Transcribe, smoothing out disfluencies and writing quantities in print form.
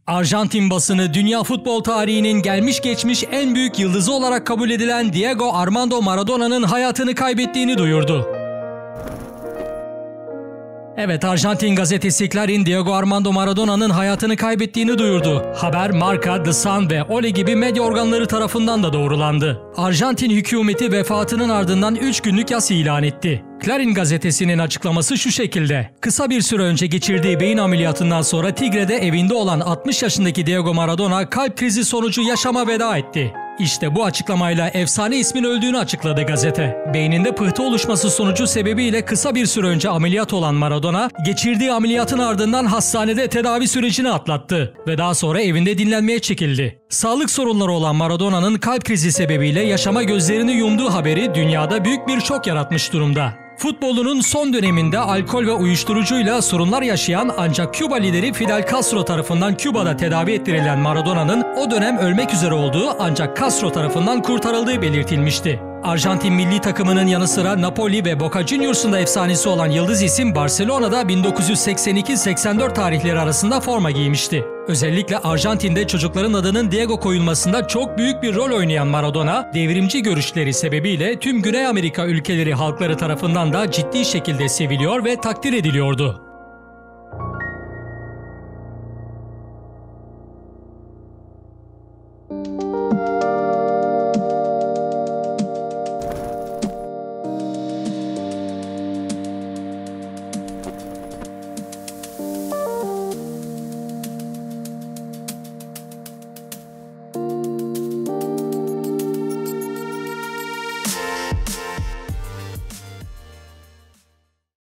Arjantin basını dünya futbol tarihinin gelmiş geçmiş en büyük yıldızı olarak kabul edilen Diego Armando Maradona'nın hayatını kaybettiğini duyurdu. Evet, Arjantin gazetesi Clarín, Diego Armando Maradona'nın hayatını kaybettiğini duyurdu. Haber Marca, The Sun ve Ole gibi medya organları tarafından da doğrulandı. Arjantin hükümeti vefatının ardından 3 günlük yas ilan etti. Clarín gazetesinin açıklaması şu şekilde: kısa bir süre önce geçirdiği beyin ameliyatından sonra Tigre'de evinde olan 60 yaşındaki Diego Maradona kalp krizi sonucu yaşama veda etti. İşte bu açıklamayla efsane ismin öldüğünü açıkladı gazete. Beyninde pıhtı oluşması sonucu sebebiyle kısa bir süre önce ameliyat olan Maradona, geçirdiği ameliyatın ardından hastanede tedavi sürecini atlattı ve daha sonra evinde dinlenmeye çekildi. Sağlık sorunları olan Maradona'nın kalp krizi sebebiyle yaşama gözlerini yumduğu haberi dünyada büyük bir şok yaratmış durumda. Futbolunun son döneminde alkol ve uyuşturucuyla sorunlar yaşayan ancak Küba lideri Fidel Castro tarafından Küba'da tedavi ettirilen Maradona'nın o dönem ölmek üzere olduğu ancak Castro tarafından kurtarıldığı belirtilmişti. Arjantin milli takımının yanı sıra Napoli ve Boca Juniors'un da efsanesi olan yıldız isim Barcelona'da 1982-84 tarihleri arasında forma giymişti. Özellikle Arjantin'de çocukların adının Diego koyulmasında çok büyük bir rol oynayan Maradona, devrimci görüşleri sebebiyle tüm Güney Amerika ülkeleri halkları tarafından da ciddi şekilde seviliyor ve takdir ediliyordu.